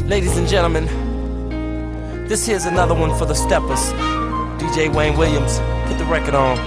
Ladies and gentlemen, this here's another one for the steppers. DJ Wayne Williams, put the record on.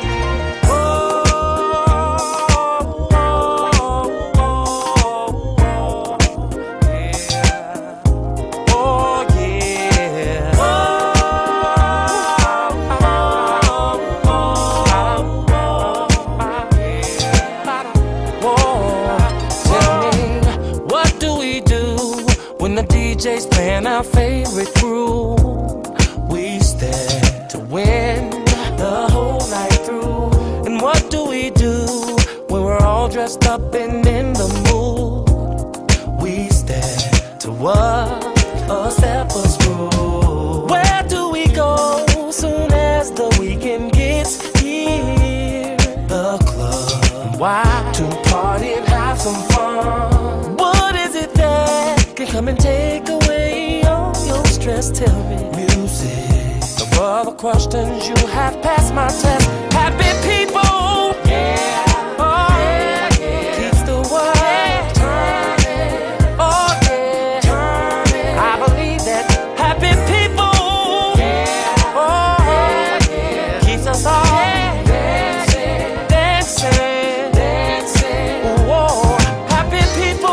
DJ's playing our favorite groove. We stand to win the whole night through. And what do we do when we're all dressed up and in the mood? We stand to what a stepper's groove. Where do we go soon as the weekend gets here? The club. Why? To party and have some fun. What is it that can come and take away all your stress? Tell me. Music. Of all the questions, you have passed my test. Happy people, yeah, oh, yeah, yeah. Keeps the world turning, oh yeah, turning. I believe that happy people, yeah, oh yeah, yeah. Keeps us all dancing, dancing, dancing. Whoa, happy people.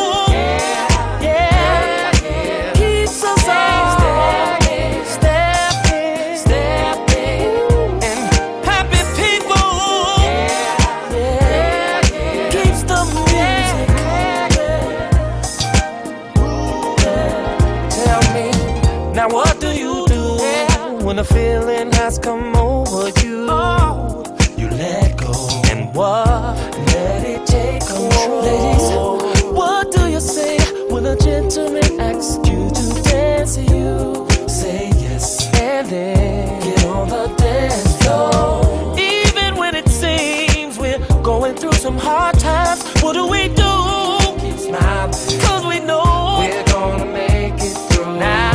Now what do you do when a feeling has come over you? Oh, you let go. And what? Let it take control. Ladies, what do you say when a gentleman asks you to dance? You say yes, and then get on the dance floor. Even when it seems we're going through some hard times, what do we do? Keep smiling, 'cause we know we're gonna make it through. Now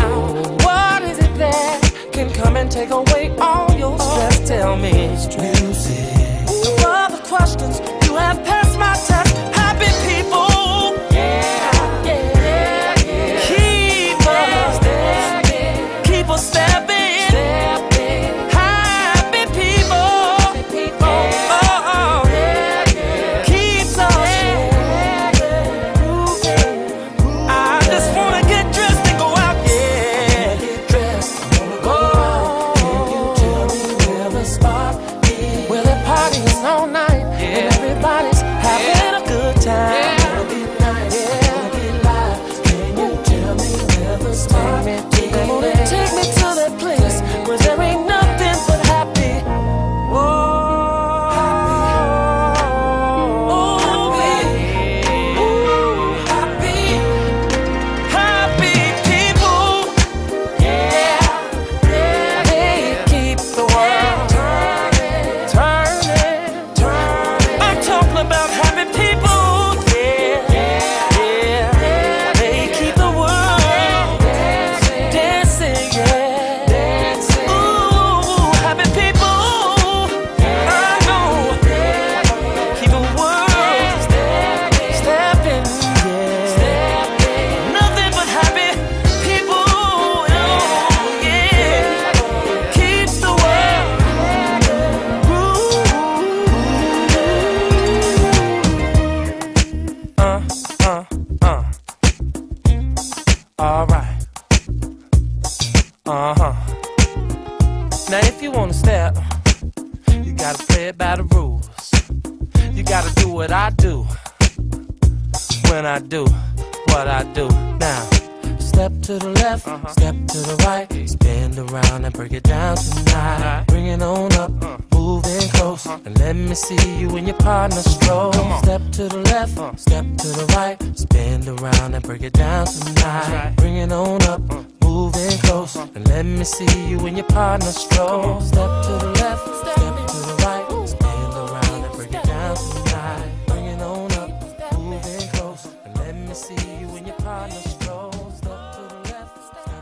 can come and take away all your stress. Tell me. Music. To all the questions, you have passed my test. Happy people, yeah, yeah, yeah. Keep us stepping, keep us stepping, stepping. Happy people, oh, oh, oh, yeah, yeah. Keeps us moving. I just wanna get dressed and go out, yeah. Get dressed. All night, yeah. And everybody's having a good time. Yeah. Gonna be nice, yeah. Gonna be live. Can you tell me where the start? Come on and take me to that place where there ain't nothing but happy. Whoa, happy. Oh, happy. Ooh, happy. Happy people. Yeah, yeah. They keep the world turning, turning. About happy people, yeah, yeah, yeah. They keep the world dancing, dancing, yeah, dancing. Ooh, happy people, I know, keep the world stepping, yeah, nothing but happy people, oh, yeah, keeps the world. Alright. Now if you wanna step, you gotta play it by the rules. You gotta do what I do when I do what I do. Now, step to the left, step to the right, spin around and break it down tonight. Bring it on up, moving close, and let me see you and your partner stroll. Step to the left, step to the right, spin around and break it down tonight. Bring it on up, moving close, and let me see you and your partner stroll. Step to the left, step to the right, spin around and break it down tonight. Bring it on up, moving close, and let me see you and your partner stroll. Step to the left, step to the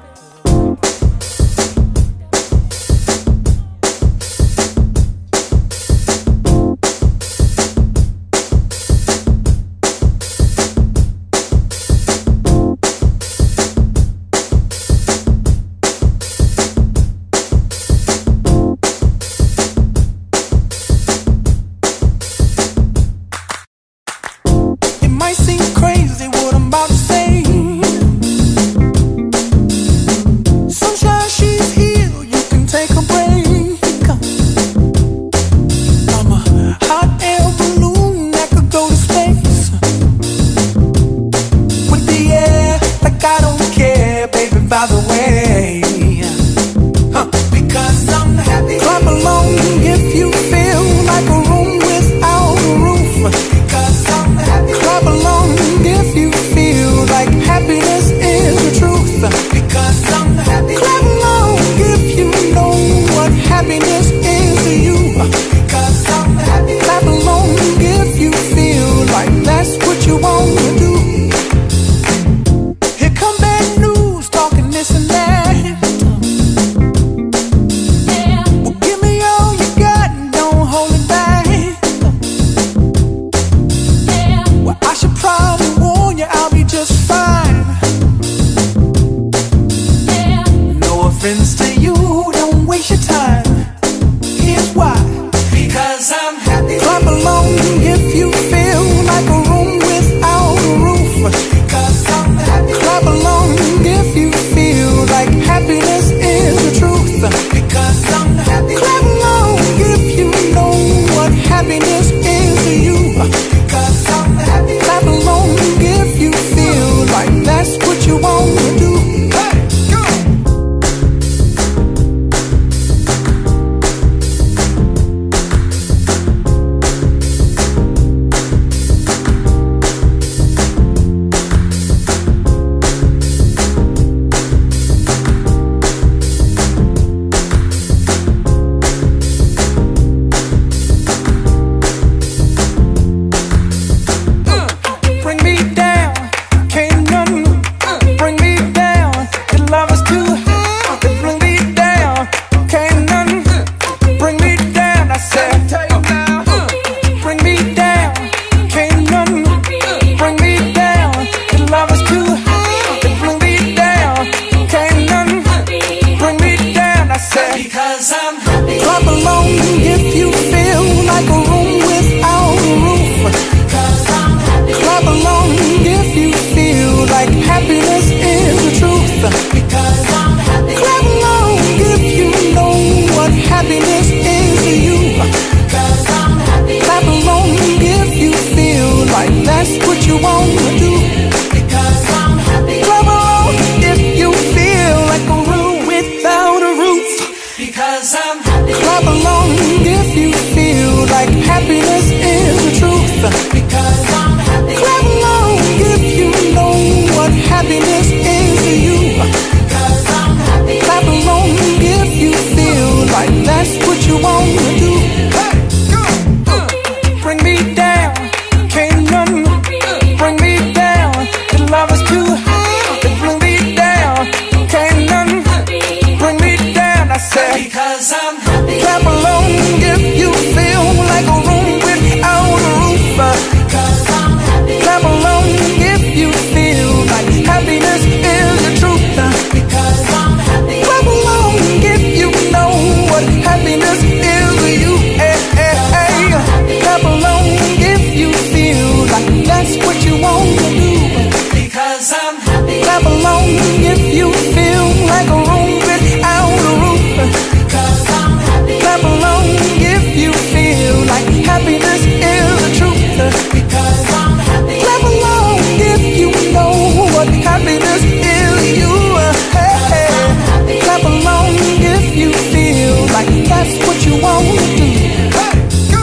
I'm happy. Clap along if you feel like a room without a roof. Because I'm happy. Clap along if you feel like happiness is the truth. Because I'm happy. Clap along if you know what happiness is to you. Because I'm happy. Clap along if you feel like that's what you want to do. Because I'm happy. Clap along if you feel like a room without a roof. Because I'm happy. Clap along if you feel like happiness is the truth. Because I'm happy. Clap along if you know what happiness is to you. Because I'm happy. Clap along if you feel like that's what you want to do. Hey, go. Bring me down, can't none bring me down. The love is too high to bring me down. Can't none bring me down. I said because I'm happy. Clap along if you feel like a room without a roof. Because I'm happy. Clap along if you feel like happiness is the truth. Because I'm happy. Clap along if you know what happiness is to you. Hey, hey, hey. Clap along if you feel like that's what you want to do. Because I'm happy. Clap along if you feel like a room without a roof. Because I'm happy. Clap along if you feel like happiness is the truth. Because I'm happy. Clap along if you know what happiness is to you. Hey, hey. Clap along if you feel like that's what you want to do. Hey, go.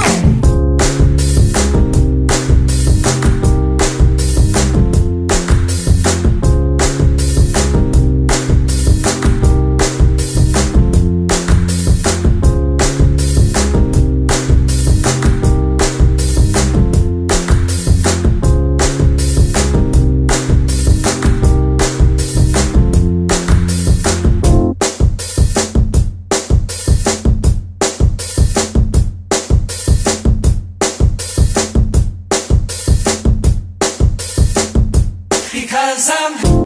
Because I'm